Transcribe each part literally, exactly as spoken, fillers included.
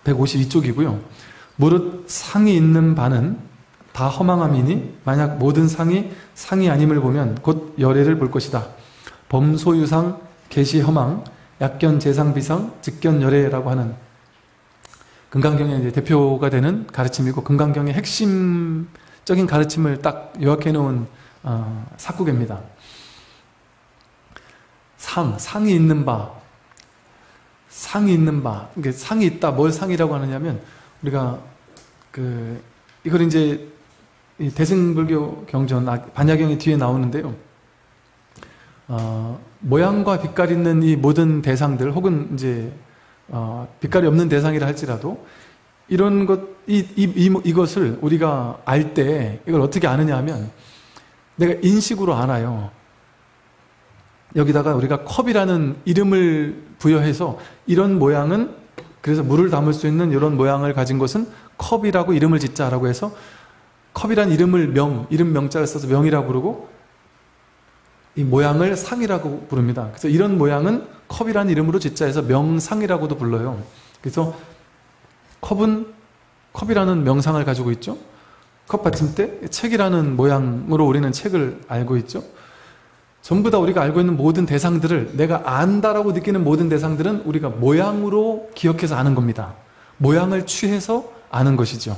백오십이 쪽이고요. 무릇 상이 있는 바는 다 허망함이니 만약 모든 상이 상이 아님을 보면 곧 열애를 볼 것이다. 범소유상, 계시허망, 약견 재상비상, 직견열애라고 하는 금강경의 이제 대표가 되는 가르침이고, 금강경의 핵심적인 가르침을 딱 요약해 놓은 어, 사구개입니다. 상, 상이 있는 바, 상이 있는 바, 이게 상이 있다. 뭘 상이라고 하느냐면, 우리가 그 이걸 이제 대승불교 경전 반야경의 뒤에 나오는데요. 어, 모양과 빛깔 있는 이 모든 대상들, 혹은 이제 어, 빛깔이 없는 대상이라 할지라도 이런 것, 이, 이, 이, 이것을 우리가 알 때 이걸 어떻게 아느냐 하면 내가 인식으로 알아요. 여기다가 우리가 컵이라는 이름을 부여해서 이런 모양은, 그래서 물을 담을 수 있는 이런 모양을 가진 것은 컵이라고 이름을 짓자라고 해서 컵이란 이름을 명, 이름 명자를 써서 명이라고 부르고 이 모양을 상이라고 부릅니다. 그래서 이런 모양은 컵이라는 이름으로 짓자 해서 명상이라고도 불러요. 그래서 컵은 컵이라는 명상을 가지고 있죠. 컵 받침대, 책이라는 모양으로 우리는 책을 알고 있죠. 전부 다 우리가 알고 있는 모든 대상들을, 내가 안다라고 느끼는 모든 대상들은 우리가 모양으로 기억해서 아는 겁니다. 모양을 취해서 아는 것이죠.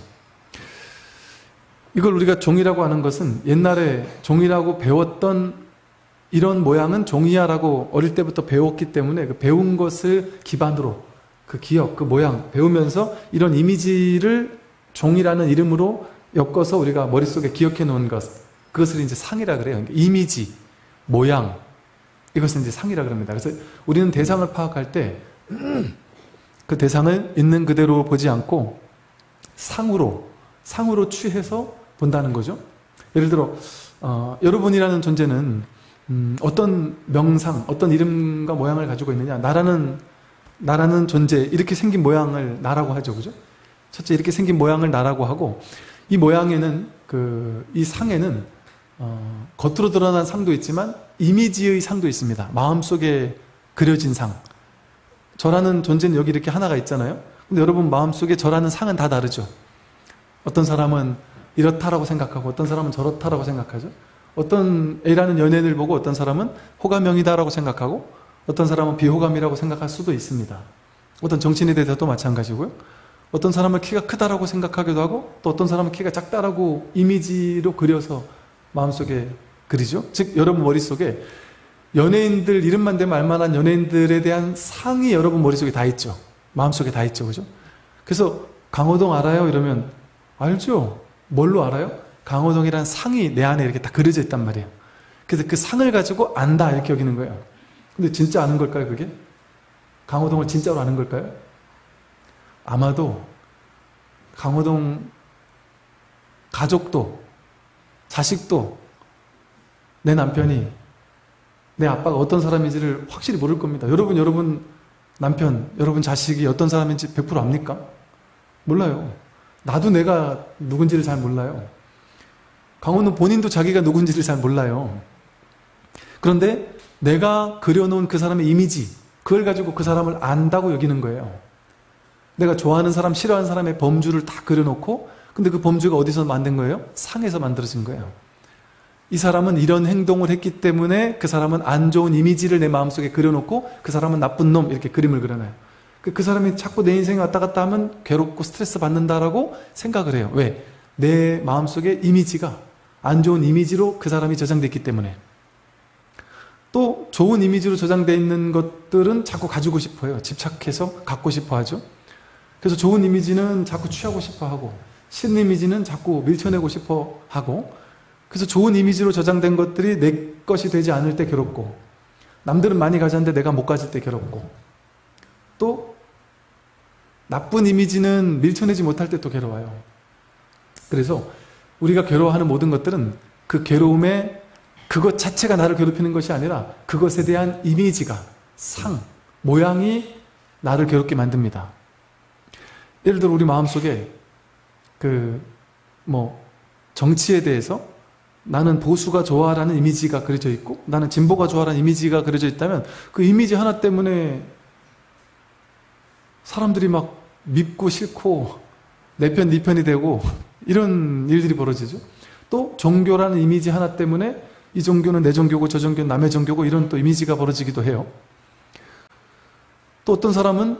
이걸 우리가 종이라고 하는 것은 옛날에 종이라고 배웠던 이런 모양은 종이야라고 어릴 때부터 배웠기 때문에 그 배운 것을 기반으로 그 기억, 그 모양 배우면서 이런 이미지를 종이라는 이름으로 엮어서 우리가 머릿속에 기억해 놓은 것, 그것을 이제 상이라 그래요. 이미지, 모양, 이것은 이제 상이라 그럽니다. 그래서 우리는 대상을 파악할 때 그 대상을 있는 그대로 보지 않고 상으로, 상으로 취해서 본다는 거죠. 예를 들어 어, 여러분이라는 존재는 음, 어떤 명상, 어떤 이름과 모양을 가지고 있느냐. 나라는 나라는 존재, 이렇게 생긴 모양을 나라고 하죠, 그죠? 첫째, 이렇게 생긴 모양을 나라고 하고, 이 모양에는 그 이 상에는 어, 겉으로 드러난 상도 있지만 이미지의 상도 있습니다. 마음속에 그려진 상. 저라는 존재는 여기 이렇게 하나가 있잖아요. 근데 여러분 마음속에 저라는 상은 다 다르죠. 어떤 사람은 이렇다라고 생각하고 어떤 사람은 저렇다라고 생각하죠. 어떤 A라는 연예인을 보고 어떤 사람은 호감형이다라고 생각하고 어떤 사람은 비호감이라고 생각할 수도 있습니다. 어떤 정치인에 대해서도 마찬가지고요. 어떤 사람은 키가 크다라고 생각하기도 하고 또 어떤 사람은 키가 작다라고 이미지로 그려서 마음속에 그리죠. 즉 여러분 머릿속에 연예인들 이름만 대면 알만한 연예인들에 대한 상이 여러분 머릿속에 다 있죠. 마음속에 다 있죠. 그죠? 그래서 강호동 알아요? 이러면 알죠. 뭘로 알아요? 강호동이라는 상이 내 안에 이렇게 다 그려져 있단 말이에요. 그래서 그 상을 가지고 안다 이렇게 여기는 거예요. 근데 진짜 아는 걸까요, 그게? 강호동을 진짜로 아는 걸까요? 아마도 강호동 가족도 자식도 내 남편이 내 아빠가 어떤 사람인지를 확실히 모를 겁니다. 여러분, 여러분 남편, 여러분 자식이 어떤 사람인지 백 퍼센트 압니까? 몰라요. 나도 내가 누군지를 잘 몰라요. 강호동 본인도 자기가 누군지를 잘 몰라요. 그런데 내가 그려놓은 그 사람의 이미지, 그걸 가지고 그 사람을 안다고 여기는 거예요. 내가 좋아하는 사람, 싫어하는 사람의 범주를 다 그려놓고, 근데 그 범주가 어디서 만든 거예요? 상에서 만들어진 거예요. 이 사람은 이런 행동을 했기 때문에 그 사람은 안 좋은 이미지를 내 마음속에 그려놓고 그 사람은 나쁜 놈 이렇게 그림을 그려놔요. 그 사람이 자꾸 내 인생에 왔다 갔다 하면 괴롭고 스트레스 받는다라고 생각을 해요. 왜? 내 마음속에 이미지가 안 좋은 이미지로 그 사람이 저장됐기 때문에. 또 좋은 이미지로 저장되어 있는 것들은 자꾸 가지고 싶어요. 집착해서 갖고 싶어 하죠. 그래서 좋은 이미지는 자꾸 취하고 싶어 하고 싫은 이미지는 자꾸 밀쳐내고 싶어 하고, 그래서 좋은 이미지로 저장된 것들이 내 것이 되지 않을 때 괴롭고, 남들은 많이 가졌는데 내가 못 가질 때 괴롭고, 또 나쁜 이미지는 밀쳐내지 못할 때 또 괴로워요. 그래서 우리가 괴로워하는 모든 것들은 그 괴로움에 그것 자체가 나를 괴롭히는 것이 아니라 그것에 대한 이미지가, 상, 모양이 나를 괴롭게 만듭니다. 예를 들어 우리 마음속에 그 뭐 정치에 대해서 나는 보수가 좋아라는 이미지가 그려져 있고 나는 진보가 좋아라는 이미지가 그려져 있다면 그 이미지 하나 때문에 사람들이 막 밉고 싫고 내 편, 네 편이 되고 이런 일들이 벌어지죠. 또 종교라는 이미지 하나 때문에 이 종교는 내 종교고 저 종교는 남의 종교고 이런 또 이미지가 벌어지기도 해요. 또 어떤 사람은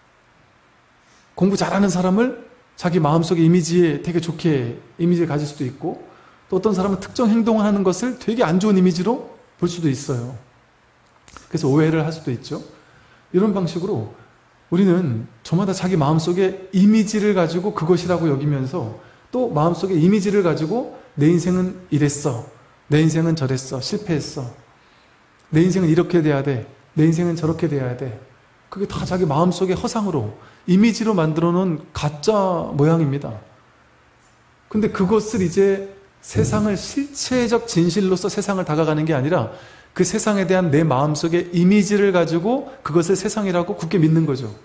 공부 잘하는 사람을 자기 마음속의 이미지에 되게 좋게 이미지를 가질 수도 있고, 또 어떤 사람은 특정 행동을 하는 것을 되게 안 좋은 이미지로 볼 수도 있어요. 그래서 오해를 할 수도 있죠. 이런 방식으로 우리는 저마다 자기 마음속에 이미지를 가지고 그것이라고 여기면서 또 마음속에 이미지를 가지고 내 인생은 이랬어, 내 인생은 저랬어, 실패했어, 내 인생은 이렇게 돼야 돼, 내 인생은 저렇게 돼야 돼. 그게 다 자기 마음속에 허상으로 이미지로 만들어 놓은 가짜 모양입니다. 근데 그것을 이제 세상을 실체적 진실로서 세상을 다가가는 게 아니라 그 세상에 대한 내 마음속의 이미지를 가지고 그것을 세상이라고 굳게 믿는 거죠.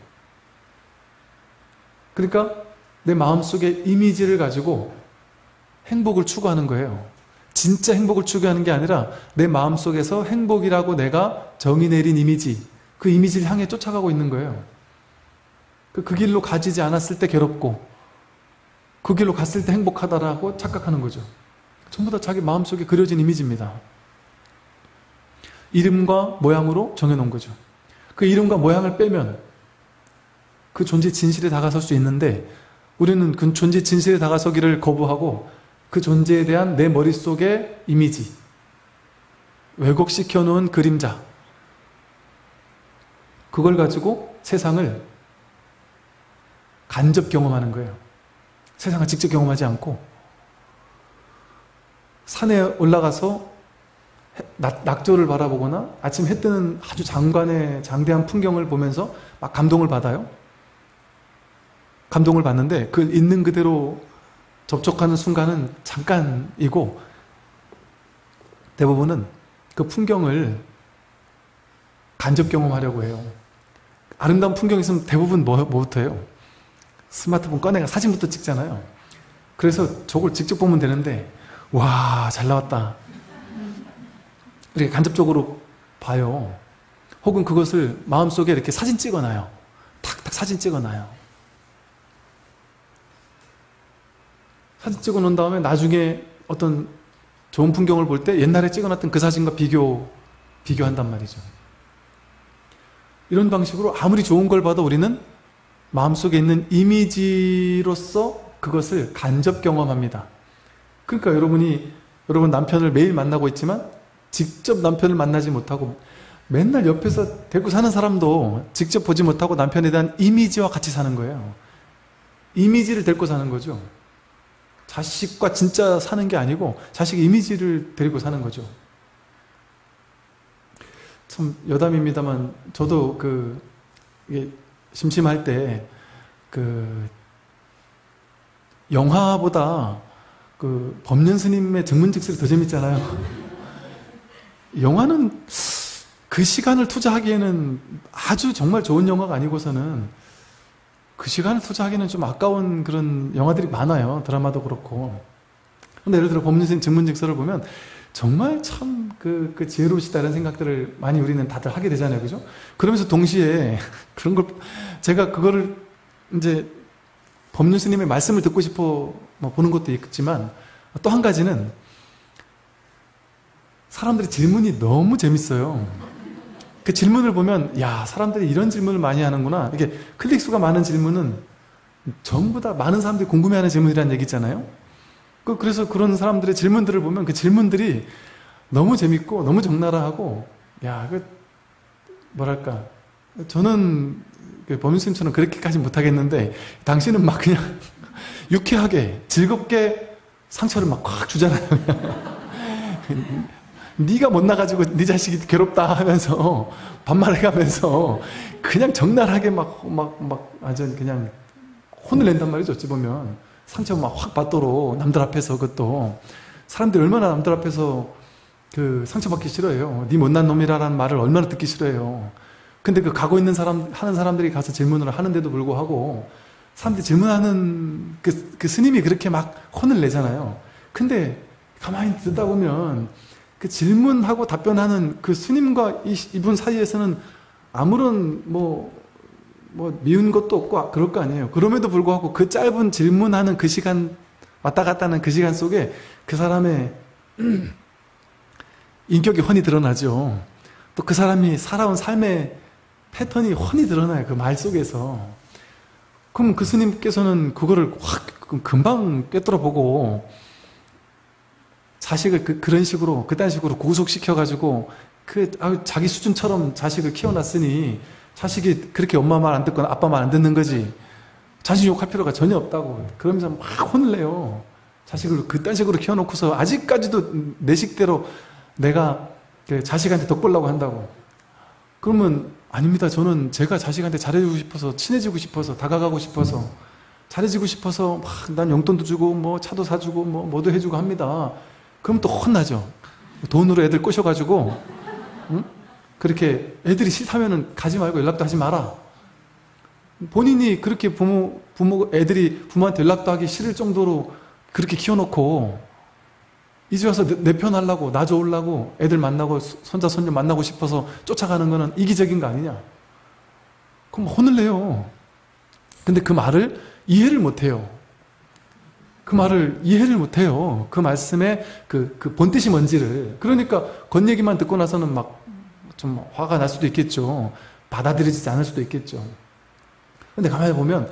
그러니까 내 마음속의 이미지를 가지고 행복을 추구하는 거예요. 진짜 행복을 추구하는 게 아니라 내 마음속에서 행복이라고 내가 정의 내린 이미지, 그 이미지를 향해 쫓아가고 있는 거예요. 그 길로 가지지 않았을 때 괴롭고 그 길로 갔을 때 행복하다라고 착각하는 거죠. 전부 다 자기 마음속에 그려진 이미지입니다. 이름과 모양으로 정해놓은 거죠. 그 이름과 모양을 빼면 그 존재 진실에 다가설 수 있는데, 우리는 그 존재 진실에 다가서기를 거부하고 그 존재에 대한 내 머릿속의 이미지, 왜곡시켜 놓은 그림자, 그걸 가지고 세상을 간접 경험하는 거예요. 세상을 직접 경험하지 않고 산에 올라가서 낙, 낙조를 바라보거나 아침 해 뜨는 아주 장관의 장대한 풍경을 보면서 막 감동을 받아요. 감동을 받는데 그 있는 그대로 접촉하는 순간은 잠깐이고, 대부분은 그 풍경을 간접 경험하려고 해요. 아름다운 풍경이 있으면 대부분 뭐, 뭐부터 해요? 스마트폰 꺼내가 사진부터 찍잖아요. 그래서 저걸 직접 보면 되는데, 와, 잘 나왔다, 이렇게 간접적으로 봐요. 혹은 그것을 마음속에 이렇게 사진 찍어놔요. 탁탁 사진 찍어놔요. 사진 찍어 놓은 다음에 나중에 어떤 좋은 풍경을 볼 때 옛날에 찍어놨던 그 사진과 비교, 비교한단 말이죠. 이런 방식으로 아무리 좋은 걸 봐도 우리는 마음속에 있는 이미지로서 그것을 간접 경험합니다. 그러니까 여러분이 여러분 남편을 매일 만나고 있지만 직접 남편을 만나지 못하고, 맨날 옆에서 데리고 사는 사람도 직접 보지 못하고 남편에 대한 이미지와 같이 사는 거예요. 이미지를 데리고 사는 거죠. 자식과 진짜 사는 게 아니고 자식 이미지를 데리고 사는 거죠. 참 여담입니다만, 저도 그 이게 심심할 때 그 영화보다 그 법륜 스님의 증문즉설이 더 재밌잖아요. 영화는 그 시간을 투자하기에는 아주 정말 좋은 영화가 아니고서는 그 시간을 투자하기에는 좀 아까운 그런 영화들이 많아요. 드라마도 그렇고. 근데 예를 들어 법륜 스님 증문즉설을 보면 정말 참 그, 그 지혜로우시다 이런 생각들을 많이 우리는 다들 하게 되잖아요. 그죠? 그러면서 동시에 그런 걸, 제가 그거를 이제 법륜 스님의 말씀을 듣고 싶어 뭐 보는 것도 있지만, 또 한 가지는 사람들의 질문이 너무 재밌어요. 그 질문을 보면, 야, 사람들이 이런 질문을 많이 하는구나. 이게 클릭수가 많은 질문은 전부 다 많은 사람들이 궁금해하는 질문이라는 얘기잖아요. 그래서 그런 사람들의 질문들을 보면 그 질문들이 너무 재밌고 너무 적나라하고, 야, 그 뭐랄까, 저는 그 법륜 스님처럼 그렇게까지 못하겠는데 당신은 막 그냥 유쾌하게 즐겁게 상처를 막 꽉 주잖아요. 네가 못 나가지고 네 자식이 괴롭다 하면서 반말해가면서 그냥 적나라하게 막 막 막 아주 그냥 혼을 낸단 말이죠. 어찌 보면 상처 막 확 받도록, 남들 앞에서. 그것도 사람들이 얼마나 남들 앞에서 그 상처받기 싫어해요. 네 못난 놈이라는 말을 얼마나 듣기 싫어해요. 근데 그 가고 있는 사람, 하는 사람들이 가서 질문을 하는데도 불구하고 사람들이 질문하는 그, 그 스님이 그렇게 막 혼을 내잖아요. 근데 가만히 듣다 보면 그 질문하고 답변하는 그 스님과 이, 이분 사이에서는 아무런 뭐 뭐 미운 것도 없고 그럴 거 아니에요. 그럼에도 불구하고 그 짧은 질문하는 그 시간, 왔다 갔다 하는 그 시간 속에 그 사람의 인격이 훤히 드러나죠. 또 그 사람이 살아온 삶의 패턴이 훤히 드러나요. 그 말 속에서. 그럼 그 스님께서는 그거를 확 금방 꿰뚫어 보고 자식을 그, 그런 식으로 그딴 식으로 구속시켜가지고 그 아, 자기 수준처럼 자식을 키워놨으니 자식이 그렇게 엄마 말 안 듣거나 아빠 말 안 듣는 거지 자식 욕할 필요가 전혀 없다고 그러면서 막 혼을 내요. 자식을 그딴 식으로 키워놓고서 아직까지도 내 식대로 내가 그 자식한테 덕보려고 한다고. 그러면 아닙니다. 저는 제가 자식한테 잘해주고 싶어서 친해지고 싶어서 다가가고 싶어서 잘해지고 싶어서 막 난 용돈도 주고 뭐 차도 사주고 뭐 뭐도 해주고 합니다. 그럼 또 혼나죠. 돈으로 애들 꼬셔가지고 응? 그렇게 애들이 싫다면은 가지 말고 연락도 하지 마라. 본인이 그렇게 부모 부모 애들이 부모한테 연락도 하기 싫을 정도로 그렇게 키워놓고 이제 와서 내 편 하려고 나 좋으려고 애들 만나고 손자 손녀 만나고 싶어서 쫓아가는 거는 이기적인 거 아니냐. 그럼 혼을 내요. 근데 그 말을 이해를 못해요. 그 말을 이해를 못해요. 그 말씀의 그, 그 본뜻이 뭔지를. 그러니까 겉얘기만 듣고 나서는 막 좀 화가 날 수도 있겠죠. 받아들이지 않을 수도 있겠죠. 근데 가만히 보면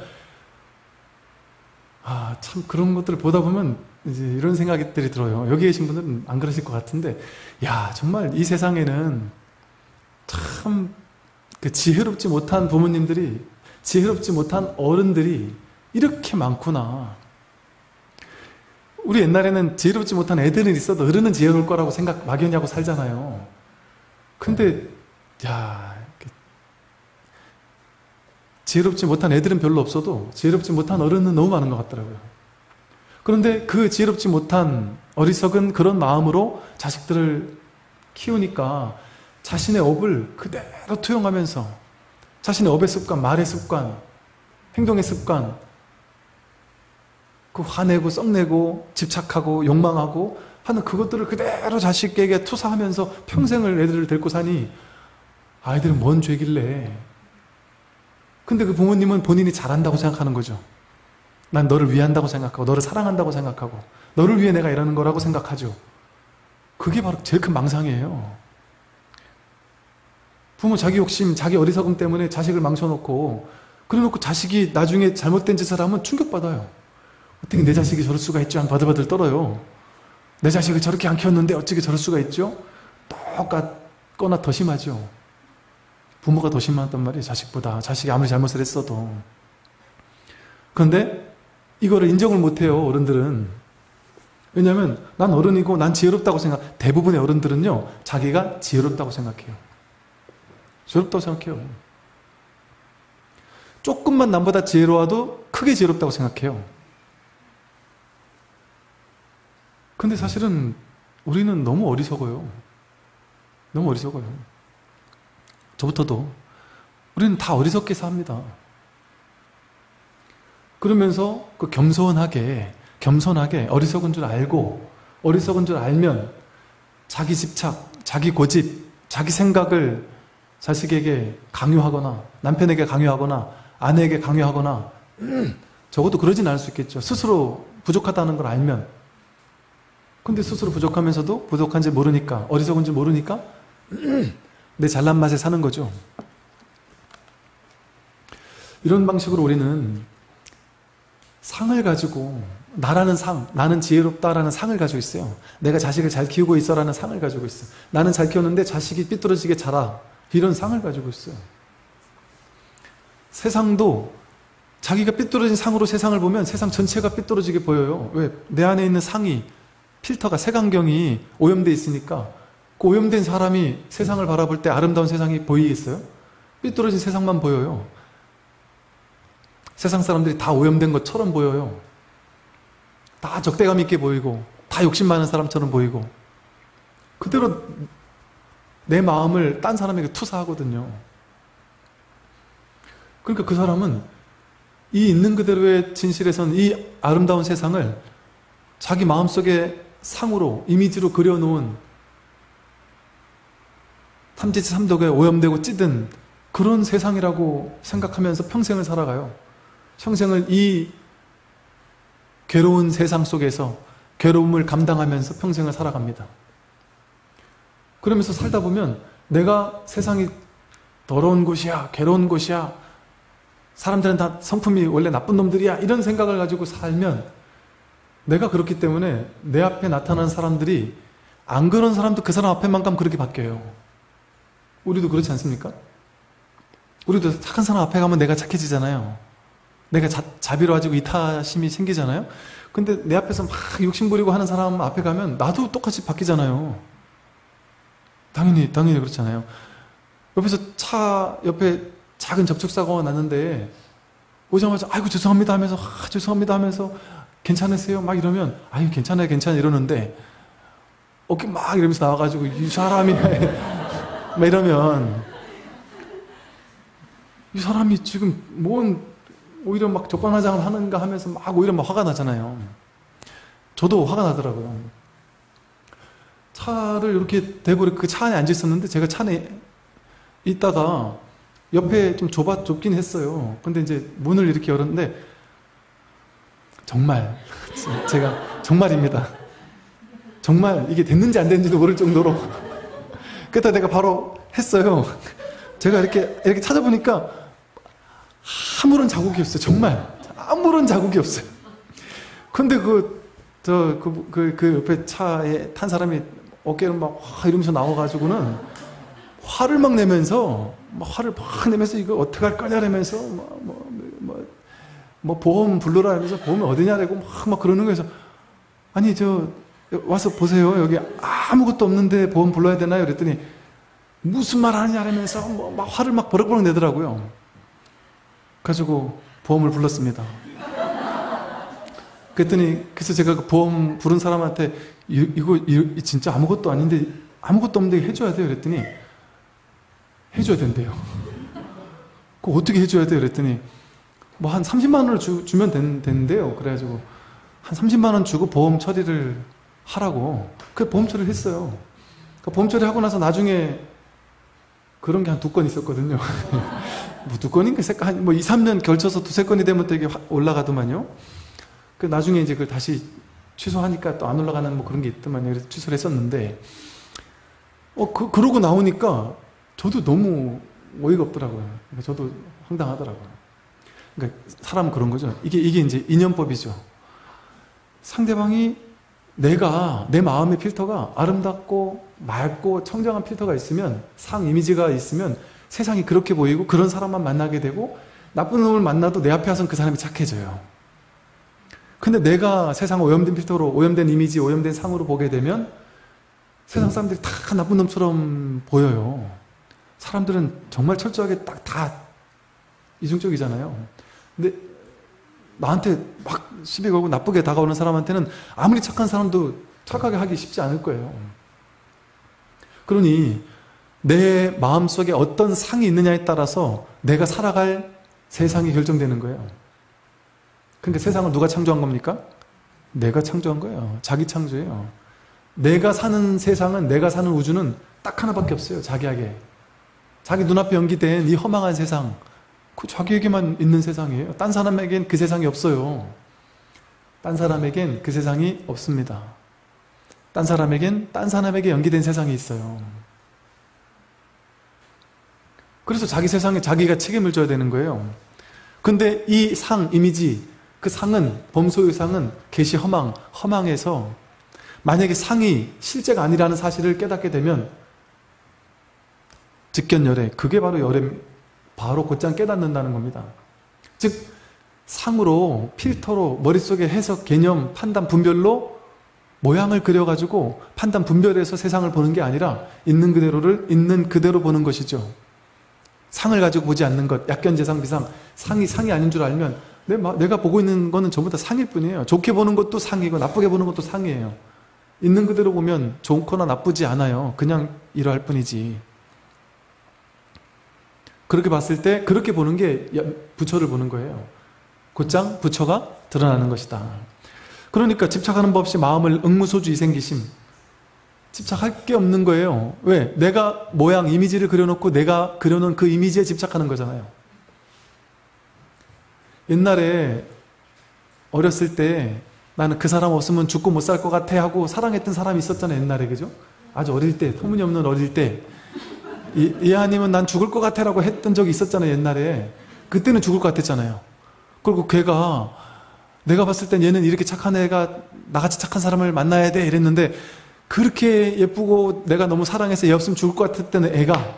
아, 참 그런 것들을 보다 보면 이제 이런 생각들이 들어요. 여기 계신 분들은 안 그러실 것 같은데 야, 정말 이 세상에는 참 그 지혜롭지 못한 부모님들이 지혜롭지 못한 어른들이 이렇게 많구나. 우리 옛날에는 지혜롭지 못한 애들은 있어도 어른은 지혜로울 거라고 생각 막연히 하고 살잖아요. 근데 야, 지혜롭지 못한 애들은 별로 없어도 지혜롭지 못한 어른은 너무 많은 것 같더라고요. 그런데 그 지혜롭지 못한 어리석은 그런 마음으로 자식들을 키우니까 자신의 업을 그대로 투영하면서 자신의 업의 습관, 말의 습관, 행동의 습관, 그 화내고 썩내고 집착하고 욕망하고 하는 그것들을 그대로 자식에게 투사하면서 평생을 애들을 데리고 사니 아이들은 뭔 죄길래. 근데 그 부모님은 본인이 잘한다고 생각하는 거죠. 난 너를 위한다고 생각하고 너를 사랑한다고 생각하고 너를 위해 내가 이러는 거라고 생각하죠. 그게 바로 제일 큰 망상이에요. 부모 자기 욕심, 자기 어리석음 때문에 자식을 망쳐놓고 그래놓고 자식이 나중에 잘못된 짓을 하면 충격받아요. 어떻게 내 자식이 저럴 수가 있죠? 한 바들바들 떨어요. 내 자식을 저렇게 안 키웠는데 어떻게 저럴 수가 있죠? 똑같거나 더 심하죠. 부모가 더 심하단 말이에요. 자식보다. 자식이 아무리 잘못을 했어도. 그런데 이거를 인정을 못해요. 어른들은. 왜냐하면 난 어른이고 난 지혜롭다고 생각. 대부분의 어른들은요. 자기가 지혜롭다고 생각해요. 지혜롭다고 생각해요. 조금만 남보다 지혜로워도 크게 지혜롭다고 생각해요. 근데 사실은 우리는 너무 어리석어요. 너무 어리석어요. 저부터도. 우리는 다 어리석게 삽니다. 그러면서 그 겸손하게, 겸손하게 어리석은 줄 알고, 어리석은 줄 알면 자기 집착, 자기 고집, 자기 생각을 자식에게 강요하거나, 남편에게 강요하거나, 아내에게 강요하거나, 적어도 그러진 않을 수 있겠죠. 스스로 부족하다는 걸 알면. 근데 스스로 부족하면서도 부족한지 모르니까, 어리석은지 모르니까 내 잘난 맛에 사는 거죠. 이런 방식으로 우리는 상을 가지고, 나라는 상, 나는 지혜롭다라는 상을 가지고 있어요. 내가 자식을 잘 키우고 있어라는 상을 가지고 있어요. 나는 잘 키웠는데 자식이 삐뚤어지게 자라. 이런 상을 가지고 있어요. 세상도 자기가 삐뚤어진 상으로 세상을 보면 세상 전체가 삐뚤어지게 보여요. 왜? 내 안에 있는 상이, 필터가, 색안경이 오염되어 있으니까 그 오염된 사람이 세상을 바라볼 때 아름다운 세상이 보이겠어요? 삐뚤어진 세상만 보여요. 세상 사람들이 다 오염된 것처럼 보여요. 다 적대감 있게 보이고 다 욕심 많은 사람처럼 보이고 그대로 내 마음을 딴 사람에게 투사하거든요. 그러니까 그 사람은 이 있는 그대로의 진실에선 이 아름다운 세상을 자기 마음속에 상으로, 이미지로 그려놓은 탐지치 삼독에 오염되고 찌든 그런 세상이라고 생각하면서 평생을 살아가요. 평생을 이 괴로운 세상 속에서 괴로움을 감당하면서 평생을 살아갑니다. 그러면서 살다 보면 내가 세상이 더러운 곳이야, 괴로운 곳이야, 사람들은 다 성품이 원래 나쁜 놈들이야, 이런 생각을 가지고 살면 내가 그렇기 때문에 내 앞에 나타나는 사람들이 안 그런 사람도 그 사람 앞에만 가면 그렇게 바뀌어요. 우리도 그렇지 않습니까? 우리도 착한 사람 앞에 가면 내가 착해지잖아요. 내가 자, 자비로워지고 이타심이 생기잖아요. 근데 내 앞에서 막 욕심 부리고 하는 사람 앞에 가면 나도 똑같이 바뀌잖아요. 당연히 당연히 그렇잖아요. 옆에서 차 옆에 작은 접촉사고가 났는데 오자마자 아이고 죄송합니다 하면서 아, 죄송합니다 하면서 괜찮으세요? 막 이러면 아유 괜찮아요 괜찮아요 이러는데 어깨 막 이러면서 나와가지고 이 사람이 막 이러면 이 사람이 지금 뭔 오히려 막 적반하장을 하는가 하면서 막 오히려 막 화가 나잖아요. 저도 화가 나더라고요. 차를 이렇게 대고 그 차 안에 앉아 있었는데 제가 차 안에 있다가 옆에 좀 좁아 좁긴 했어요. 근데 이제 문을 이렇게 열었는데 정말 제가 정말입니다. 정말 이게 됐는지 안 됐는지도 모를 정도로 그때 내가 바로 했어요. 제가 이렇게 이렇게 찾아보니까 아무런 자국이 없어요. 정말 아무런 자국이 없어요. 근데 그 저 그 그 그 옆에 차에 탄 사람이 어깨를 막 이러면서 나와가지고는 화를 막 내면서 막 화를 막 내면서 이거 어떻게 할 거냐라면서 뭐 뭐 뭐 뭐 보험 불러라 하면서 보험이 어디냐라고 막 막 그러는 거에서 아니 저 와서 보세요. 여기 아무것도 없는데 보험 불러야 되나요? 그랬더니 무슨 말 하느냐 하면서 뭐 막 화를 막 버럭버럭 내더라고요. 가지고 보험을 불렀습니다. 그랬더니 그래서 제가 그 보험 부른 사람한테 이, 이거 이, 진짜 아무것도 아닌데 아무것도 없는데 해줘야 돼요. 그랬더니 해줘야 된대요. 그거 어떻게 해줘야 돼요? 그랬더니 뭐 한 삼십만 원을 주, 주면 된, 된대요. 그래가지고 한 삼십만 원 주고 보험 처리를 하라고. 그 보험 처리를 했어요. 그 보험 처리하고 나서 나중에 그런 게 한 두 건 있었거든요. 뭐 두 건인가 세 건, 뭐 이, 삼 년 걸쳐서 두세 건이 되면 또 이게 올라가더만요. 그 나중에 이제 그걸 다시 취소하니까 또 안 올라가는 뭐 그런 게 있더만요. 그래서 취소를 했었는데, 어, 그, 그러고 나오니까 저도 너무 어이가 없더라고요. 그러니까 저도 황당하더라고요. 그러니까 사람은 그런 거죠. 이게, 이게 이제 인연법이죠. 상대방이 내가, 내 마음의 필터가 아름답고 맑고 청정한 필터가 있으면, 상 이미지가 있으면 세상이 그렇게 보이고 그런 사람만 만나게 되고 나쁜 놈을 만나도 내 앞에 와서는 그 사람이 착해져요. 근데 내가 세상 오염된 필터로, 오염된 이미지, 오염된 상으로 보게 되면 세상 사람들이 다 나쁜 놈처럼 보여요. 사람들은 정말 철저하게 딱 다 이중적이잖아요. 근데 나한테 막 시비 걸고 나쁘게 다가오는 사람한테는 아무리 착한 사람도 착하게 하기 쉽지 않을 거예요. 그러니 내 마음속에 어떤 상이 있느냐에 따라서 내가 살아갈 세상이 결정되는 거예요. 그러니까 세상을 누가 창조한 겁니까? 내가 창조한 거예요. 자기 창조예요. 내가 사는 세상은, 내가 사는 우주는 딱 하나밖에 없어요. 자기에게. 자기 눈앞에 연기된 이 허망한 세상, 그 자기에게만 있는 세상이에요. 딴 사람에겐 그 세상이 없어요. 딴 사람에겐 그 세상이 없습니다. 딴 사람에겐 딴 사람에게 연기된 세상이 있어요. 그래서 자기 세상에 자기가 책임을 져야 되는 거예요. 근데 이 상, 이미지, 그 상은, 범소의 상은 계시 허망, 허망해서 만약에 상이 실제가 아니라는 사실을 깨닫게 되면 직견열애, 그게 바로 열애, 바로 곧장 깨닫는다는 겁니다. 즉 상으로, 필터로, 머릿속에 해석, 개념, 판단, 분별로 모양을 그려가지고 판단, 분별해서 세상을 보는 게 아니라 있는 그대로를 있는 그대로 보는 것이죠. 상을 가지고 보지 않는 것, 약견재상 비상, 상이 상이 아닌 줄 알면 내, 내가 보고 있는 거는 전부 다 상일 뿐이에요. 좋게 보는 것도 상이고 나쁘게 보는 것도 상이에요. 있는 그대로 보면 좋거나 나쁘지 않아요. 그냥 이러할 뿐이지. 그렇게 봤을 때 그렇게 보는 게 부처를 보는 거예요. 곧장 부처가 드러나는 것이다. 그러니까 집착하는 법 없이 마음을 응무소주 이생기심, 집착할 게 없는 거예요. 왜? 내가 모양, 이미지를 그려놓고 내가 그려놓은 그 이미지에 집착하는 거잖아요. 옛날에 어렸을 때 나는 그 사람 없으면 죽고 못 살 것 같아 하고 사랑했던 사람이 있었잖아요. 옛날에, 그죠? 아주 어릴 때, 터무니없는 어릴 때. 이, 이 아님은 난 죽을 것 같아 라고 했던 적이 있었잖아요. 옛날에. 그때는 죽을 것 같았잖아요. 그리고 걔가 내가 봤을 땐 얘는 이렇게 착한 애가 나같이 착한 사람을 만나야 돼 이랬는데 그렇게 예쁘고 내가 너무 사랑해서 얘 없으면 죽을 것 같았던 애가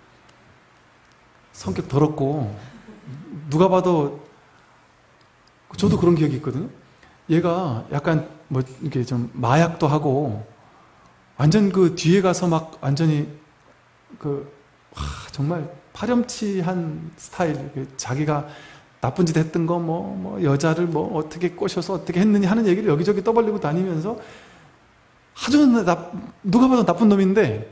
성격 더럽고 누가 봐도 저도 그런 기억이 있거든요. 얘가 약간 뭐 이렇게 좀 마약도 하고 완전 그 뒤에 가서 막 완전히 그 하, 정말 파렴치한 스타일, 자기가 나쁜 짓 했던 거 뭐 뭐 여자를 뭐 어떻게 꼬셔서 어떻게 했느냐 하는 얘기를 여기저기 떠벌리고 다니면서 아주 나, 누가 봐도 나쁜 놈인데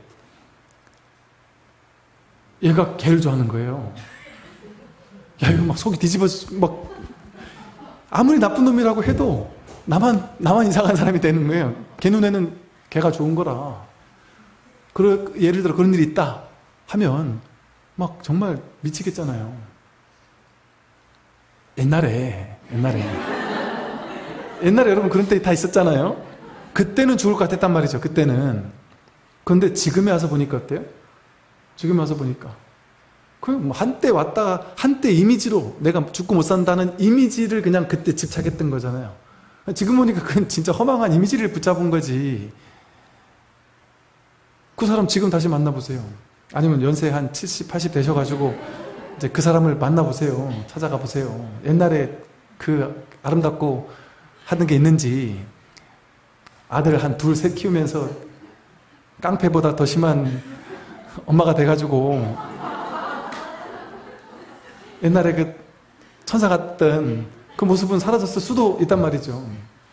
얘가 걔를 좋아하는 거예요. 야, 이거 막 속이 뒤집어 막 아무리 나쁜 놈이라고 해도 나만 나만 이상한 사람이 되는 거예요. 걔 눈에는 걔가 좋은 거라. 그 예를 들어 그런 일이 있다 하면 막 정말 미치겠잖아요. 옛날에 옛날에 옛날에 여러분 그런 때 다 있었잖아요. 그때는 죽을 것 같았단 말이죠. 그때는. 그런데 지금에 와서 보니까 어때요? 지금에 와서 보니까 그냥 뭐 한때 왔다가 한때 이미지로 내가 죽고 못 산다는 이미지를 그냥 그때 집착했던 거잖아요. 지금 보니까 그건 진짜 허망한 이미지를 붙잡은 거지. 그 사람 지금 다시 만나보세요. 아니면 연세 한 칠십, 팔십 되셔가지고 이제 그 사람을 만나보세요. 찾아가 보세요. 옛날에 그 아름답고 하던 게 있는지, 아들 한 둘, 셋 키우면서 깡패보다 더 심한 엄마가 돼가지고 옛날에 그 천사 같던 그 모습은 사라졌을 수도 있단 말이죠.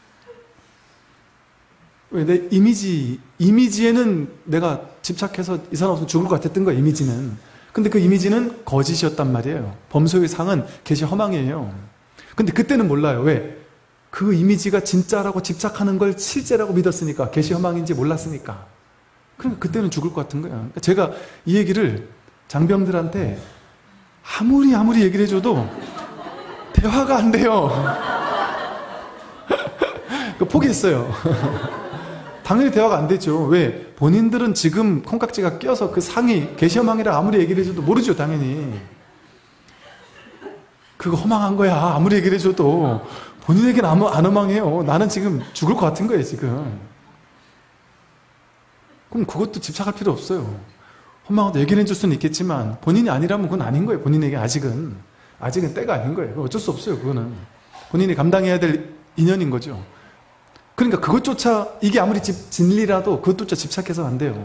왜? 내 이미지, 이미지에는 내가 집착해서 이 사람 없으면 죽을 것 같았던 거야, 이미지는. 근데 그 이미지는 거짓이었단 말이에요. 범소의 상은 계시 허망이에요. 근데 그때는 몰라요. 왜? 그 이미지가 진짜라고 집착하는 걸 실제라고 믿었으니까, 계시 허망인지 몰랐으니까. 그러니까 그때는 죽을 것 같은 거야. 그러니까 제가 이 얘기를 장병들한테 아무리 아무리 얘기를 해줘도 대화가 안 돼요. 포기했어요. 당연히 대화가 안 되죠. 왜? 본인들은 지금 콩깍지가 껴서 그 상이 계시허망이라 아무리 얘기를 해줘도 모르죠, 당연히. 그거 허망한 거야. 아무리 얘기를 해줘도. 본인에게는 아무, 안 허망해요. 나는 지금 죽을 것 같은 거예요, 지금. 그럼 그것도 집착할 필요 없어요. 허망하다 얘기를 해줄 수는 있겠지만 본인이 아니라면 그건 아닌 거예요. 본인에게 아직은. 아직은 때가 아닌 거예요. 어쩔 수 없어요, 그거는. 본인이 감당해야 될 인연인 거죠. 그러니까 그것조차, 이게 아무리 집, 진리라도 그것조차 집착해서는 안 돼요.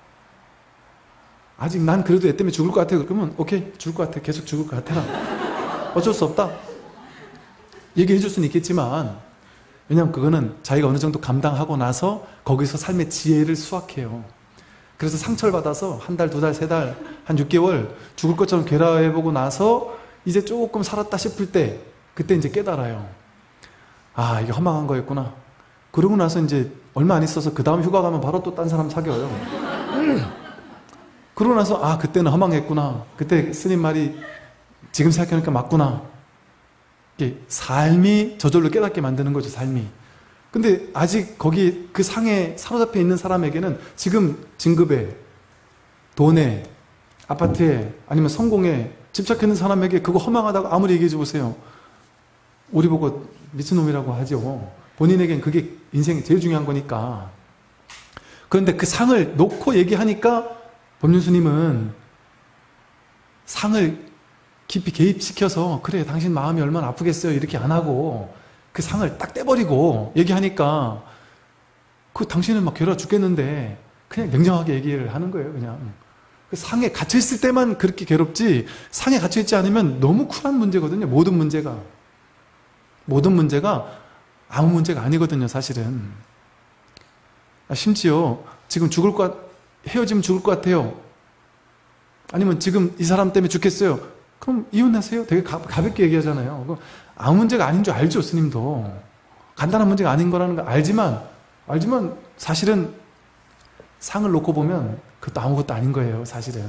아직 난 그래도 얘 때문에 죽을 것 같아. 그러면 오케이, 죽을 것 같아. 계속 죽을 것 같아라. 어쩔 수 없다. 얘기해 줄 수는 있겠지만, 왜냐하면 그거는 자기가 어느 정도 감당하고 나서 거기서 삶의 지혜를 수확해요. 그래서 상처를 받아서 한 달, 두 달, 세 달, 한 육 개월 죽을 것처럼 괴로워해보고 나서 이제 조금 살았다 싶을 때, 그때 이제 깨달아요. 아, 이게 허망한 거였구나. 그러고 나서 이제 얼마 안 있어서 그 다음 휴가 가면 바로 또 딴 사람 사귀어요. 그러고 나서 아, 그때는 허망했구나. 그때 스님 말이 지금 생각해보니까 맞구나. 이게 삶이 저절로 깨닫게 만드는 거죠, 삶이. 근데 아직 거기 그 상에 사로잡혀 있는 사람에게는 지금 진급에, 돈에, 아파트에, 아니면 성공에 집착했는 사람에게 그거 허망하다고 아무리 얘기해 줘보세요. 우리 보고 미친놈이라고 하죠. 본인에겐 그게 인생이 제일 중요한 거니까. 그런데 그 상을 놓고 얘기하니까 법륜스님은 상을 깊이 개입시켜서 그래, 당신 마음이 얼마나 아프겠어요, 이렇게 안 하고 그 상을 딱 떼버리고 얘기하니까 그 당신은 막 괴로워 죽겠는데 그냥 냉정하게 얘기를 하는 거예요. 그냥 그 상에 갇혀있을 때만 그렇게 괴롭지, 상에 갇혀있지 않으면 너무 쿨한 문제거든요. 모든 문제가 모든 문제가 아무 문제가 아니거든요, 사실은. 아, 심지어 지금 죽을 것 같, 헤어지면 죽을 것 같아요. 아니면 지금 이 사람 때문에 죽겠어요. 그럼 이혼하세요. 되게 가, 가볍게 얘기하잖아요. 아무 문제가 아닌 줄 알죠, 스님도. 간단한 문제가 아닌 거라는 걸 알지만, 알지만 사실은 상을 놓고 보면 그것도 아무것도 아닌 거예요, 사실은.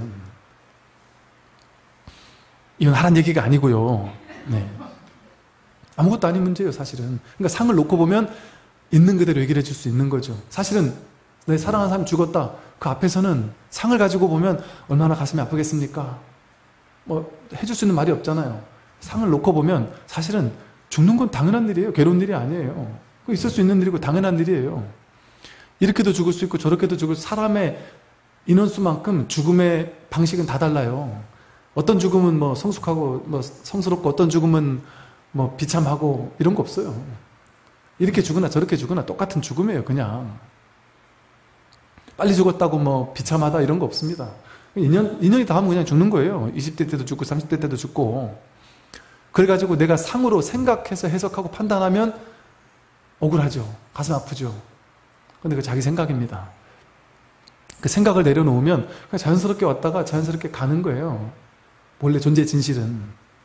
이건 하란 얘기가 아니고요. 네. 아무것도 아닌 문제예요, 사실은. 그러니까 상을 놓고 보면 있는 그대로 얘기를 해줄 수 있는 거죠. 사실은 내 사랑하는 사람이 죽었다. 그 앞에서는 상을 가지고 보면 얼마나 가슴이 아프겠습니까? 뭐 해줄 수 있는 말이 없잖아요. 상을 놓고 보면 사실은 죽는 건 당연한 일이에요. 괴로운 일이 아니에요. 있을 수 있는 일이고 당연한 일이에요. 이렇게도 죽을 수 있고 저렇게도 죽을 수, 사람의 인원수만큼 죽음의 방식은 다 달라요. 어떤 죽음은 뭐 성숙하고 뭐 성스럽고 어떤 죽음은 뭐 비참하고 이런 거 없어요. 이렇게 죽으나 저렇게 죽으나 똑같은 죽음이에요, 그냥. 빨리 죽었다고 뭐 비참하다 이런 거 없습니다. 인연, 인연이 닿으면 그냥 죽는 거예요. 이십 대 때도 죽고 삼십 대 때도 죽고. 그래가지고 내가 상으로 생각해서 해석하고 판단하면 억울하죠. 가슴 아프죠. 근데 그 자기 생각입니다. 그 생각을 내려놓으면 그냥 자연스럽게 왔다가 자연스럽게 가는 거예요. 원래 존재의 진실은.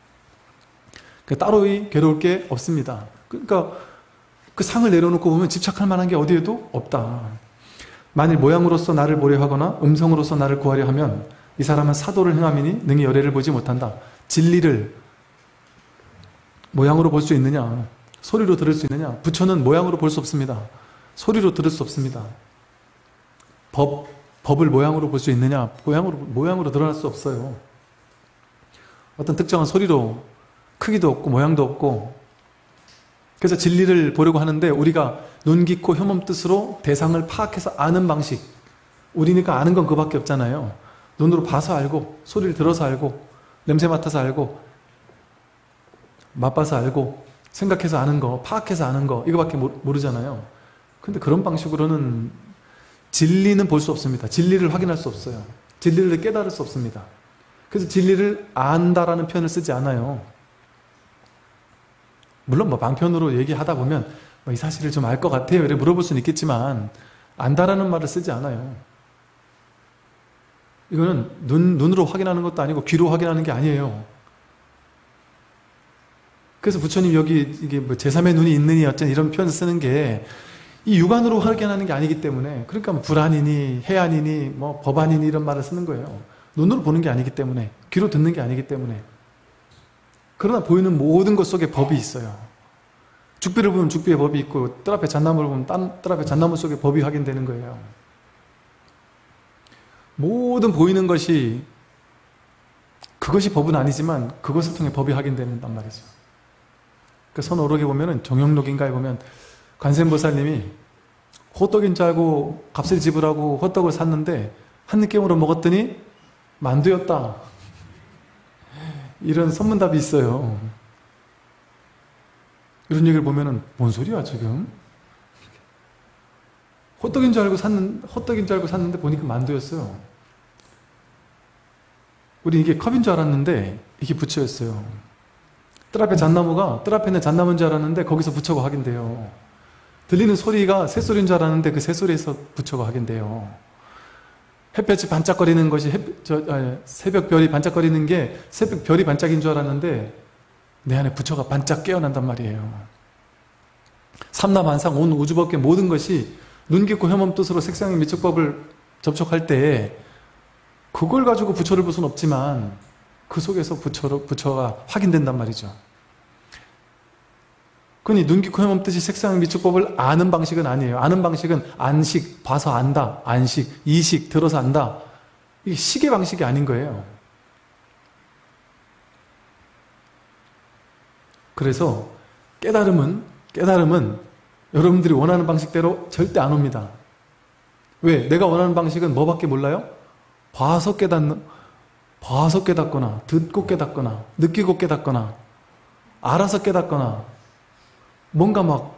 따로이 괴로울 게 없습니다. 그러니까 그 상을 내려놓고 보면 집착할 만한 게 어디에도 없다. 만일 모양으로서 나를 보려 하거나 음성으로서 나를 구하려 하면 이 사람은 사도를 행함이니 능히 열애를 보지 못한다. 진리를 모양으로 볼 수 있느냐, 소리로 들을 수 있느냐. 부처는 모양으로 볼 수 없습니다. 소리로 들을 수 없습니다. 법, 법을 모양으로 볼 수 있느냐, 모양으로, 모양으로 드러날 수 없어요. 어떤 특정한 소리로 크기도 없고 모양도 없고. 그래서 진리를 보려고 하는데 우리가 눈, 귀, 코, 혐음 뜻으로 대상을 파악해서 아는 방식, 우리니까 아는 건 그밖에 없잖아요. 눈으로 봐서 알고, 소리를 들어서 알고, 냄새 맡아서 알고, 맛봐서 알고, 생각해서 아는 거, 파악해서 아는 거, 이거밖에 모르잖아요. 근데 그런 방식으로는 진리는 볼 수 없습니다. 진리를 확인할 수 없어요. 진리를 깨달을 수 없습니다. 그래서 진리를 안다라는 표현을 쓰지 않아요. 물론 뭐 방편으로 얘기하다 보면 뭐 이 사실을 좀 알 것 같아요 이렇게 물어볼 수는 있겠지만 안다라는 말을 쓰지 않아요. 이거는 눈, 눈으로 확인하는 것도 아니고 귀로 확인하는 게 아니에요. 그래서 부처님 여기 이게 뭐 제삼의 눈이 있느니 어쩐 이런 표현을 쓰는 게 이 육안으로 확인하는 게 아니기 때문에, 그러니까 뭐 불안이니 해안이니 뭐 법안이니 이런 말을 쓰는 거예요. 눈으로 보는 게 아니기 때문에, 귀로 듣는 게 아니기 때문에. 그러나 보이는 모든 것 속에 법이 있어요. 죽비를 보면 죽비의 법이 있고 뜰 앞에 잣나무를 보면 딴, 뜰 앞에 잣나무 속에 법이 확인되는 거예요. 모든 보이는 것이, 그것이 법은 아니지만 그것을 통해 법이 확인된단 말이죠. 그 선오록에 보면은 정영록인가에 보면 관세음보살님이 호떡인 줄 알고 값을 지불하고 호떡을 샀는데 한 느낌으로 먹었더니 만두였다. 이런 선문답이 있어요. 이런 얘기를 보면은 뭔 소리야 지금? 호떡인 줄 알고 샀는 호떡인 줄 알고 샀는데 보니까 만두였어요. 우리 이게 컵인 줄 알았는데 이게 부처였어요. 뜰 앞에 잣나무가 뜰 앞에 있는 잣나무인 줄 알았는데 거기서 부처가 확인돼요. 들리는 소리가 새소리인 줄 알았는데 그 새소리에서 부처가 확인돼요. 햇볕이 반짝거리는 것이 햇, 저, 아니, 새벽별이 반짝거리는 게 새벽별이 반짝인 줄 알았는데 내 안에 부처가 반짝 깨어난단 말이에요. 삼라만상 온 우주법계 모든 것이 눈, 깊고 혐음 뜻으로 색상의 미축법을 접촉할 때 그걸 가지고 부처를 볼 수는 없지만 그 속에서 부처로, 부처가 확인된단 말이죠. 그러니 눈, 귀, 코, 혐음 뜻이 색상의 미축법을 아는 방식은 아니에요. 아는 방식은 안식, 봐서 안다, 안식, 이식, 들어서 안다. 이게 식의 방식이 아닌 거예요. 그래서 깨달음은, 깨달음은 여러분들이 원하는 방식대로 절대 안 옵니다. 왜? 내가 원하는 방식은 뭐밖에 몰라요? 봐서 깨닫는, 봐서 깨닫거나, 듣고 깨닫거나, 느끼고 깨닫거나, 알아서 깨닫거나, 뭔가 막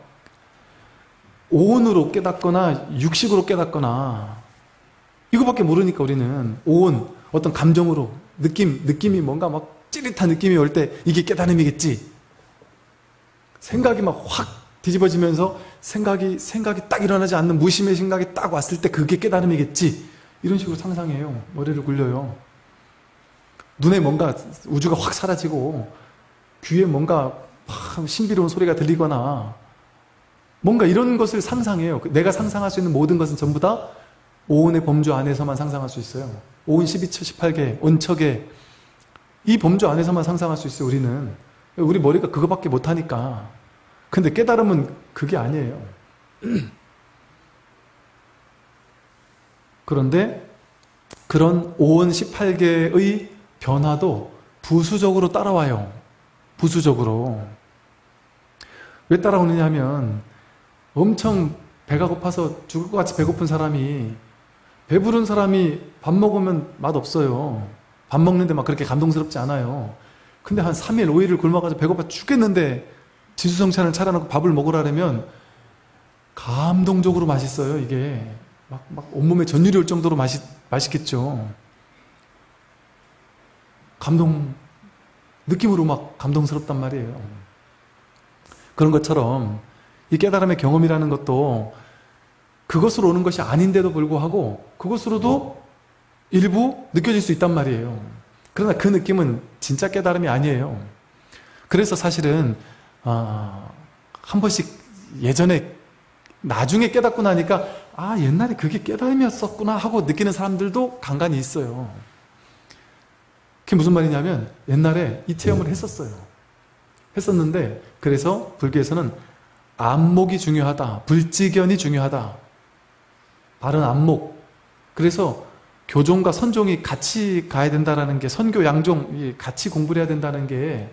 오온으로 깨닫거나 육식으로 깨닫거나 이거밖에 모르니까 우리는 오온, 어떤 감정으로, 느낌, 느낌이 뭔가 막 찌릿한 느낌이 올 때 이게 깨달음이겠지. 생각이 막 확 뒤집어지면서 생각이 생각이 딱 일어나지 않는 무심의 생각이 딱 왔을 때 그게 깨달음이겠지. 이런 식으로 상상해요. 머리를 굴려요. 눈에 뭔가 우주가 확 사라지고 귀에 뭔가 신비로운 소리가 들리거나 뭔가 이런 것을 상상해요. 내가 상상할 수 있는 모든 것은 전부 다 오온의 범주 안에서만 상상할 수 있어요. 오온 십이 처, 십팔 개, 온척에 이 범주 안에서만 상상할 수 있어요. 우리는. 우리 머리가 그거밖에 못하니까. 근데 깨달음은 그게 아니에요. 그런데 그런 오온 십팔 개의 변화도 부수적으로 따라와요. 부수적으로. 왜 따라오느냐 하면 엄청 배가 고파서 죽을 것 같이 배고픈 사람이, 배부른 사람이 밥 먹으면 맛없어요. 밥 먹는데 막 그렇게 감동스럽지 않아요. 근데 한 삼 일, 오 일을 굶어가지고 배고파 죽겠는데 진수성찬을 차려놓고 밥을 먹으라면 감동적으로 맛있어요. 이게 막, 막 온몸에 전율이 올 정도로 맛있, 맛있겠죠. 감동, 느낌으로 막 감동스럽단 말이에요. 그런 것처럼 이 깨달음의 경험이라는 것도 그것으로 오는 것이 아닌데도 불구하고 그것으로도 일부 느껴질 수 있단 말이에요. 그러나 그 느낌은 진짜 깨달음이 아니에요. 그래서 사실은 어, 한 번씩 예전에 나중에 깨닫고 나니까 아 옛날에 그게 깨달음이었었구나 하고 느끼는 사람들도 간간히 있어요. 그게 무슨 말이냐면 옛날에 이 체험을 했었어요. 했었는데 그래서 불교에서는 안목이 중요하다. 불지견이 중요하다. 바른 안목. 그래서 교종과 선종이 같이 가야 된다는 게, 선교, 양종 같이 공부를 해야 된다는 게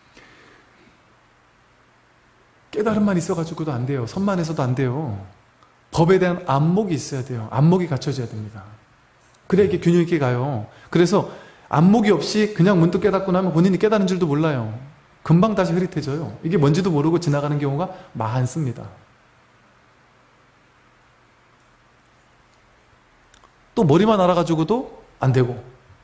깨달음만 있어가지고도 안 돼요. 선만 해서도 안 돼요. 법에 대한 안목이 있어야 돼요. 안목이 갖춰져야 됩니다. 그래야 이게 균형 있게 가요. 그래서 안목이 없이 그냥 문득 깨닫고 나면 본인이 깨달은 줄도 몰라요. 금방 다시 흐릿해져요. 이게 뭔지도 모르고 지나가는 경우가 많습니다. 또 머리만 알아가지고도 안 되고.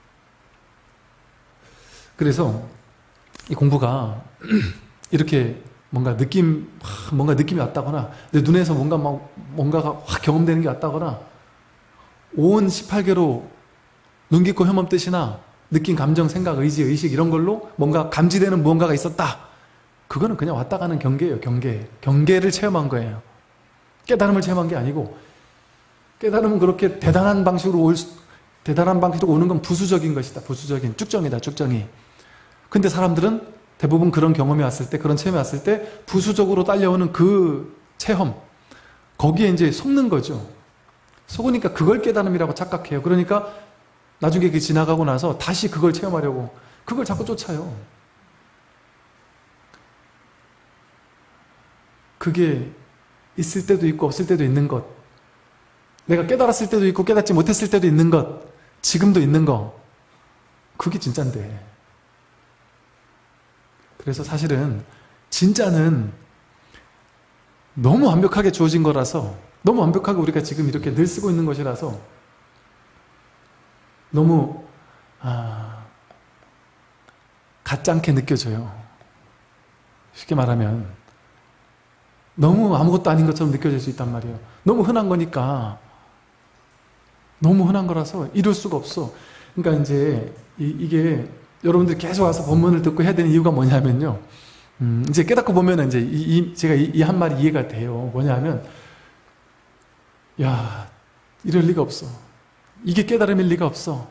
그래서 이 공부가 이렇게 뭔가 느낌, 뭔가 느낌이 왔다거나 내 눈에서 뭔가 막 뭔가가 확 경험되는 게 왔다거나 오온 십팔 개로 눈 깊고 혐험 뜻이나 느낀 감정, 생각, 의지, 의식 이런 걸로 뭔가 감지되는 무언가가 있었다. 그거는 그냥 왔다 가는 경계예요. 경계. 경계를 체험한 거예요. 깨달음을 체험한 게 아니고 깨달음은 그렇게 대단한 방식으로 올 수, 대단한 방식으로 오는 건 부수적인 것이다. 부수적인 쭉정이다. 쭉정이. 근데 사람들은 대부분 그런 경험이 왔을 때, 그런 체험이 왔을 때 부수적으로 딸려오는 그 체험, 거기에 이제 속는 거죠. 속으니까 그걸 깨달음이라고 착각해요. 그러니까 나중에 그게 지나가고 나서 다시 그걸 체험하려고 그걸 자꾸 쫓아요. 그게 있을 때도 있고 없을 때도 있는 것, 내가 깨달았을 때도 있고 깨닫지 못했을 때도 있는 것, 지금도 있는 거, 그게 진짜인데. 그래서 사실은 진짜는 너무 완벽하게 주어진 거라서, 너무 완벽하게 우리가 지금 이렇게 늘 쓰고 있는 것이라서 너무 아, 가짜않게 느껴져요. 쉽게 말하면 너무 아무것도 아닌 것처럼 느껴질 수 있단 말이에요. 너무 흔한 거니까, 너무 흔한 거라서 이룰 수가 없어. 그러니까 이제 이, 이게 여러분들이 계속 와서 본문을 듣고 해야 되는 이유가 뭐냐면요. 음, 이제 깨닫고 보면 이제 이, 이, 제가 이 한 말이 이해가 돼요. 뭐냐면, 야, 이럴 리가 없어. 이게 깨달음일 리가 없어.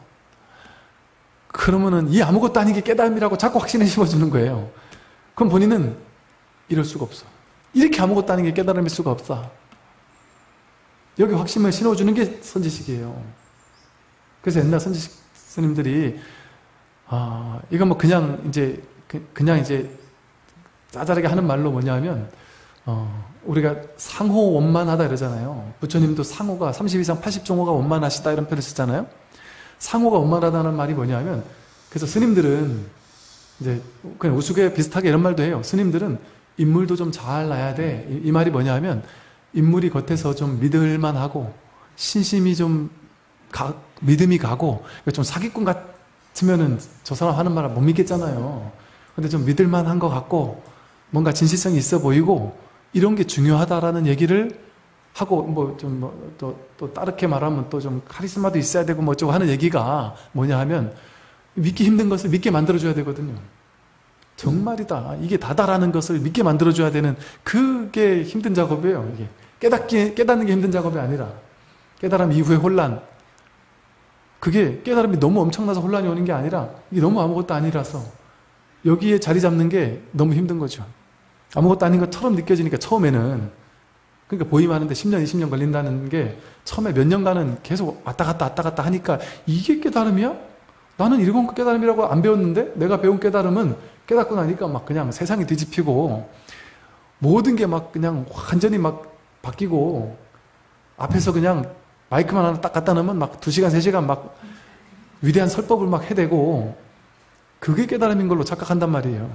그러면은 이 아무것도 아닌 게 깨달음이라고 자꾸 확신을 심어주는 거예요. 그럼 본인은 이럴 수가 없어. 이렇게 아무것도 아닌 게 깨달음일 수가 없다. 여기 확신을 심어주는 게 선지식이에요. 그래서 옛날 선지식 스님들이 아, 이건 뭐 그냥 이제 그, 그냥 이제 짜잘하게 하는 말로 뭐냐면 어, 우리가 상호 원만하다 이러잖아요. 부처님도 상호가 삼십 이상 팔십 종호가 원만하시다 이런 표현을 쓰잖아요. 상호가 원만하다는 말이 뭐냐면, 그래서 스님들은 이제 그냥 우스개 비슷하게 이런 말도 해요. 스님들은 인물도 좀 잘 나야 돼. 이, 이 말이 뭐냐면 인물이 겉에서 좀 믿을만하고 신심이 좀 가, 믿음이 가고 좀 사기꾼 같으면은 저 사람 하는 말을 못 믿겠잖아요. 근데 좀 믿을만한 것 같고 뭔가 진실성이 있어 보이고 이런 게 중요하다라는 얘기를 하고, 뭐 좀 뭐 또 또 다르게 말하면 또 좀 카리스마도 있어야 되고 뭐 어쩌고 하는 얘기가 뭐냐 하면 믿기 힘든 것을 믿게 만들어줘야 되거든요. 정말이다, 이게 다다라는 것을 믿게 만들어줘야 되는, 그게 힘든 작업이에요. 이게 깨닫기 깨닫는 게 힘든 작업이 아니라 깨달음 이후의 혼란. 그게 깨달음이 너무 엄청나서 혼란이 오는 게 아니라 이게 너무 아무것도 아니라서 여기에 자리 잡는 게 너무 힘든 거죠. 아무것도 아닌 것처럼 느껴지니까 처음에는, 그러니까 보임하는데 십 년, 이십 년 걸린다는 게 처음에 몇 년간은 계속 왔다 갔다 왔다 갔다 하니까 이게 깨달음이야? 나는 이건 깨달음이라고 안 배웠는데 내가 배운 깨달음은 깨닫고 나니까 막 그냥 세상이 뒤집히고 모든 게 막 그냥 완전히 막 바뀌고 앞에서 그냥 마이크만 하나 딱 갖다 놓으면 막 두 시간, 세 시간 막 위대한 설법을 막 해대고 그게 깨달음인 걸로 착각한단 말이에요.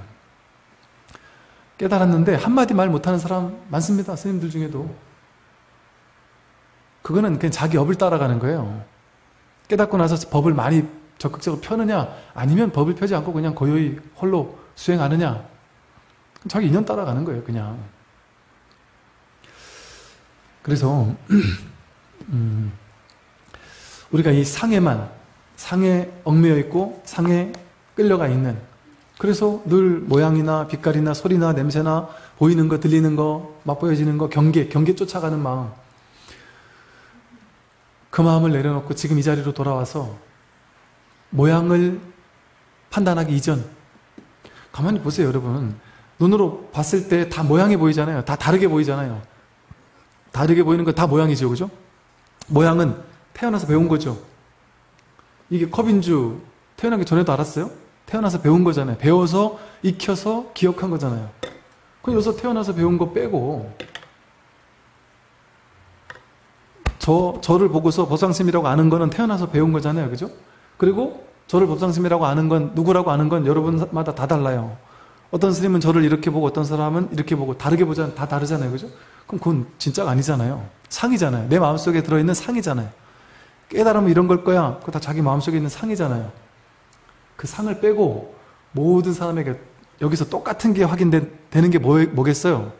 깨달았는데 한마디 말 못하는 사람 많습니다. 스님들 중에도. 그거는 그냥 자기 업을 따라가는 거예요. 깨닫고 나서 법을 많이 적극적으로 펴느냐 아니면 법을 펴지 않고 그냥 고요히 홀로 수행하느냐 자기 인연 따라가는 거예요. 그냥. 그래서 음, 우리가 이 상에만 상에 얽매여 있고 상에 끌려가 있는, 그래서 늘 모양이나 빛깔이나 소리나 냄새나 보이는 거 들리는 거 맛보여지는 거 경계 경계 쫓아가는 마음, 그 마음을 내려놓고 지금 이 자리로 돌아와서 모양을 판단하기 이전, 가만히 보세요. 여러분, 눈으로 봤을 때 다 모양이 보이잖아요. 다 다르게 보이잖아요. 다르게 보이는 건 다 모양이죠. 그죠? 모양은 태어나서 배운 거죠. 이게 컵인 줄 태어나기 전에도 알았어요? 태어나서 배운 거잖아요. 배워서 익혀서 기억한 거잖아요. 그럼 여기서 태어나서 배운 거 빼고 저, 저를 보고서 보상심이라고 아는 거는 태어나서 배운 거잖아요. 그죠? 그리고 저를 보상심이라고 아는 건, 누구라고 아는 건 여러분마다 다 달라요. 어떤 스님은 저를 이렇게 보고 어떤 사람은 이렇게 보고 다르게 보잖아요. 다 다르잖아요. 그죠? 그럼 그건 진짜가 아니잖아요. 상이잖아요. 내 마음속에 들어있는 상이잖아요. 깨달으면 이런 걸 거야. 그거 다 자기 마음속에 있는 상이잖아요. 그 상을 빼고 모든 사람에게 여기서 똑같은 게 확인되는 게 뭐, 뭐겠어요?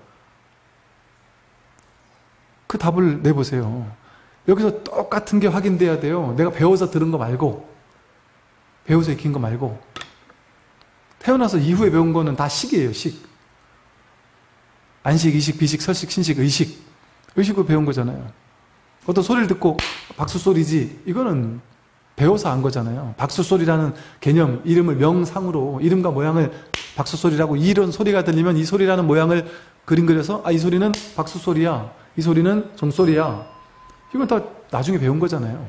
그 답을 내보세요. 여기서 똑같은 게 확인돼야 돼요. 내가 배워서 들은 거 말고, 배워서 익힌 거 말고. 태어나서 이후에 배운 거는 다 식이에요. 식. 안식, 이식, 비식, 설식, 신식, 의식. 의식으로 배운 거잖아요. 어떤 소리를 듣고 박수 소리지, 이거는 배워서 안 거잖아요. 박수 소리라는 개념, 이름을 명상으로 이름과 모양을 박수 소리라고, 이런 소리가 들리면 이 소리라는 모양을 그림 그려서 아, 이 소리는 박수 소리야, 이 소리는 종소리야. 이건 다 나중에 배운 거잖아요.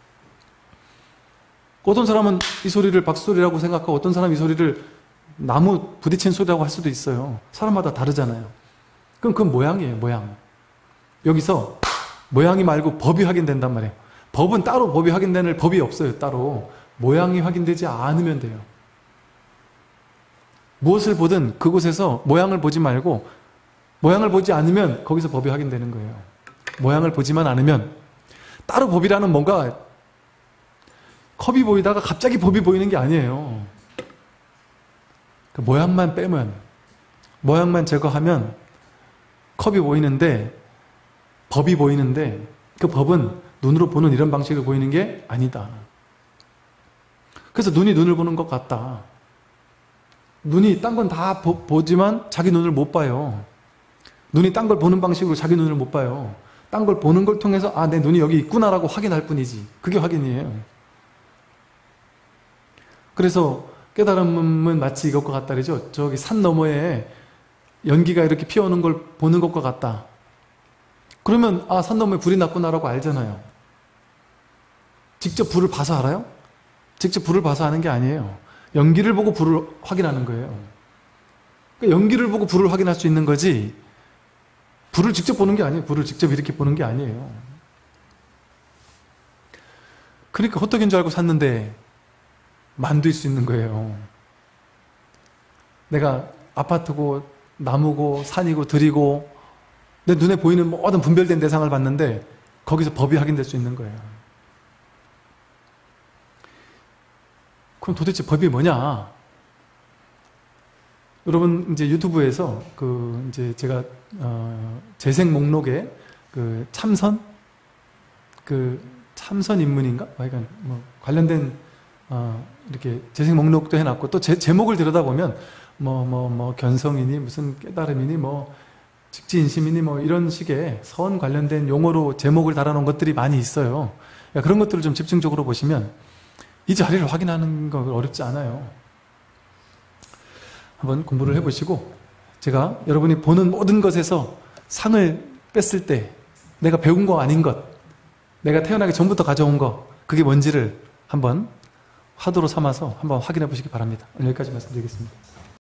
어떤 사람은 이 소리를 박수 소리라고 생각하고 어떤 사람은 이 소리를 나무 부딪힌 소리라고 할 수도 있어요. 사람마다 다르잖아요. 그럼 그건 모양이에요. 모양. 여기서 모양이 말고 법이 확인된단 말이에요. 법은 따로 법이 확인되는 법이 없어요. 따로. 모양이 확인되지 않으면 돼요. 무엇을 보든 그곳에서 모양을 보지 말고, 모양을 보지 않으면 거기서 법이 확인되는 거예요. 모양을 보지만 않으면. 따로 법이라는 뭔가 컵이 보이다가 갑자기 법이 보이는 게 아니에요. 그 모양만 빼면, 모양만 제거하면 컵이 보이는데, 법이 보이는데, 그 법은 눈으로 보는 이런 방식을 보이는 게 아니다. 그래서 눈이 눈을 보는 것 같다. 눈이 딴 건 다 보지만 자기 눈을 못 봐요. 눈이 딴 걸 보는 방식으로 자기 눈을 못 봐요. 딴 걸 보는 걸 통해서 아, 내 눈이 여기 있구나라고 확인할 뿐이지. 그게 확인이에요. 그래서 깨달음은 마치 이것과 같다 그러죠. 저기 산 너머에 연기가 이렇게 피어오는 걸 보는 것과 같다. 그러면 아, 산 너머에 불이 났구나라고 알잖아요. 직접 불을 봐서 알아요? 직접 불을 봐서 아는 게 아니에요. 연기를 보고 불을 확인하는 거예요. 그러니까 연기를 보고 불을 확인할 수 있는 거지, 불을 직접 보는 게 아니에요. 불을 직접 이렇게 보는 게 아니에요. 그러니까 호떡인 줄 알고 샀는데 만두일 수 있는 거예요. 내가 아파트고 나무고 산이고 들이고 내 눈에 보이는 모든 분별된 대상을 봤는데 거기서 법이 확인될 수 있는 거예요. 그럼 도대체 법이 뭐냐? 여러분 이제 유튜브에서 그 이제 제가 어 재생 목록에 그 참선 그 참선 입문인가? 하여간 뭐 관련된 어 이렇게 재생 목록도 해놨고 또 제, 제목을 들여다보면 뭐 뭐 뭐 견성이니 무슨 깨달음이니 뭐 직지인심이니 뭐 이런 식의 선 관련된 용어로 제목을 달아놓은 것들이 많이 있어요. 그러니까 그런 것들을 좀 집중적으로 보시면 이 자리를 확인하는 거 어렵지 않아요. 한번 공부를 해보시고 제가 여러분이 보는 모든 것에서 상을 뺐을 때 내가 배운 거 아닌 것, 내가 태어나기 전부터 가져온 거, 그게 뭔지를 한번 화두로 삼아서 한번 확인해 보시기 바랍니다. 오늘 여기까지 말씀드리겠습니다.